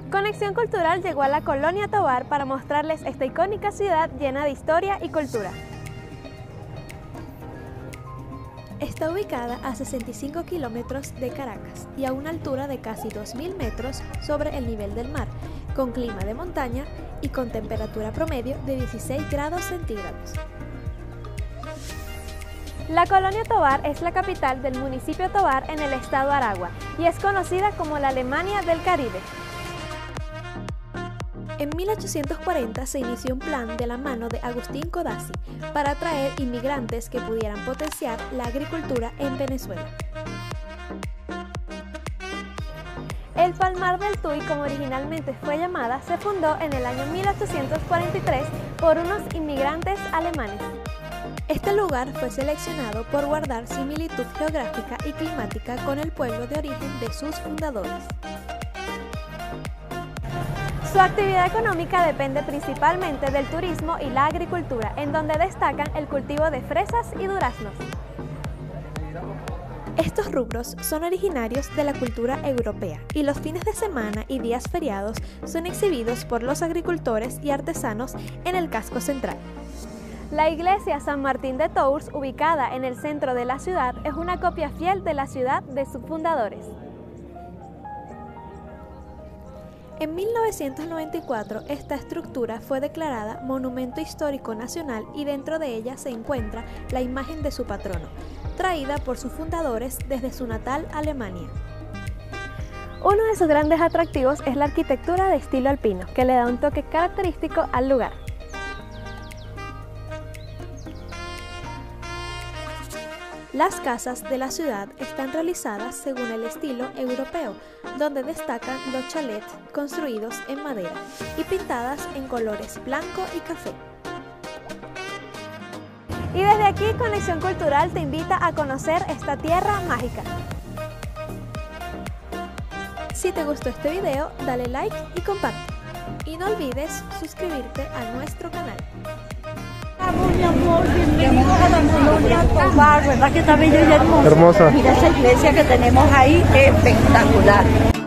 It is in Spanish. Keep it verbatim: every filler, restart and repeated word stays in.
Conexión Cultural llegó a la Colonia Tovar para mostrarles esta icónica ciudad llena de historia y cultura. Está ubicada a sesenta y cinco kilómetros de Caracas y a una altura de casi dos mil metros sobre el nivel del mar, con clima de montaña y con temperatura promedio de dieciséis grados centígrados. La Colonia Tovar es la capital del municipio Tovar en el estado Aragua y es conocida como la Alemania del Caribe. En mil ochocientos cuarenta se inició un plan de la mano de Agustín Codazzi para atraer inmigrantes que pudieran potenciar la agricultura en Venezuela. El Palmar del Tuy, como originalmente fue llamada, se fundó en el año mil ochocientos cuarenta y tres por unos inmigrantes alemanes. Este lugar fue seleccionado por guardar similitud geográfica y climática con el pueblo de origen de sus fundadores. Su actividad económica depende principalmente del turismo y la agricultura, en donde destacan el cultivo de fresas y duraznos. Estos rubros son originarios de la cultura europea y los fines de semana y días feriados son exhibidos por los agricultores y artesanos en el casco central. La iglesia San Martín de Tours, ubicada en el centro de la ciudad, es una copia fiel de la ciudad de sus fundadores. En mil novecientos noventa y cuatro, esta estructura fue declarada Monumento Histórico Nacional y dentro de ella se encuentra la imagen de su patrono, traída por sus fundadores desde su natal Alemania. Uno de sus grandes atractivos es la arquitectura de estilo alpino, que le da un toque característico al lugar. Las casas de la ciudad están realizadas según el estilo europeo, donde destacan los chalets construidos en madera y pintadas en colores blanco y café. Y desde aquí, Conexión Cultural te invita a conocer esta tierra mágica. Si te gustó este video, dale like y comparte. Y no olvides suscribirte a nuestro canal. Mi amor, bienvenidos a la Colonia Tovar, ¿verdad que está bella y hermosa? Hermosa. Mira esa iglesia que tenemos ahí, espectacular.